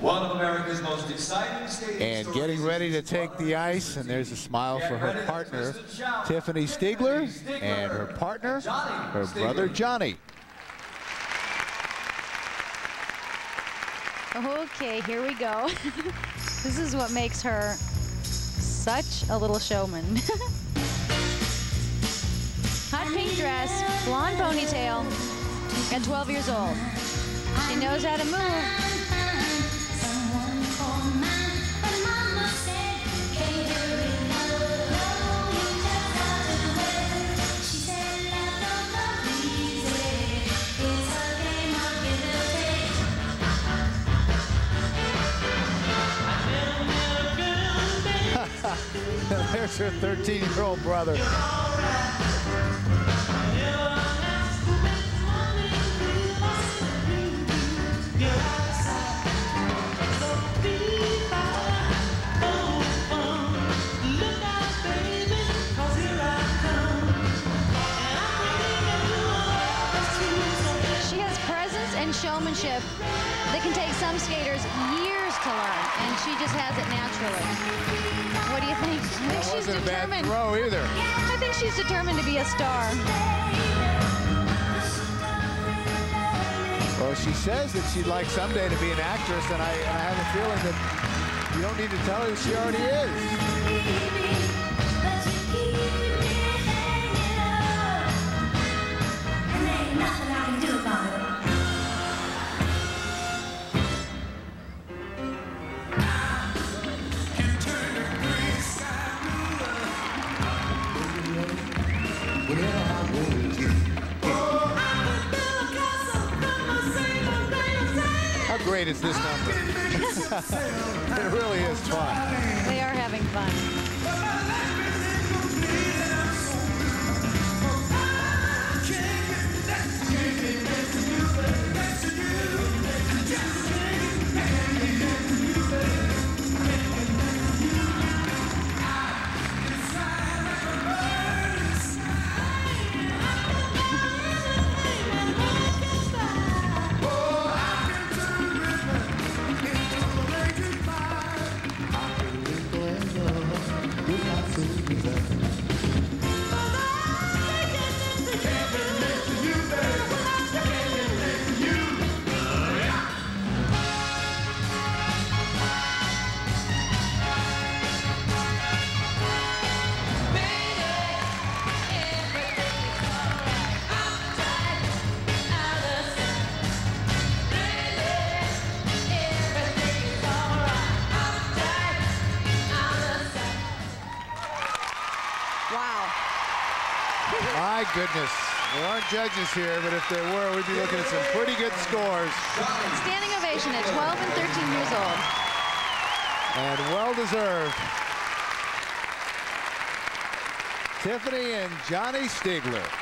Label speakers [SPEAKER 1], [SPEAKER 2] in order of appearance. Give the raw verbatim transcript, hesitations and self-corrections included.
[SPEAKER 1] One of America's most exciting stadium
[SPEAKER 2] And getting ready to take the ice, and there's a smile for her partner, Tiffany Stigler, and her partner, her brother Johnny.
[SPEAKER 3] Okay, here we go. This is what makes her such a little showman. Hot pink dress, blonde ponytail, at twelve years old. She knows how to move.
[SPEAKER 2] There's her thirteen-year-old brother.
[SPEAKER 3] She has presence and showmanship that can take some skaters years to learn, and she just has it naturally. What do you think? I think
[SPEAKER 2] That
[SPEAKER 3] she's
[SPEAKER 2] wasn't a bad
[SPEAKER 3] determined.
[SPEAKER 2] throw either.
[SPEAKER 3] I think she's determined to be a star.
[SPEAKER 2] Well, she says that she'd like someday to be an actress, and I, and I have a feeling that you don't need to tell her that she already is. How great is this number? It really is fun.
[SPEAKER 3] They are having fun.
[SPEAKER 2] My goodness. There aren't judges here, but if there were, we'd be looking at some pretty good scores.
[SPEAKER 3] Standing ovation at twelve and thirteen years old.
[SPEAKER 2] And well-deserved. Tiffany and Johnny Stigler.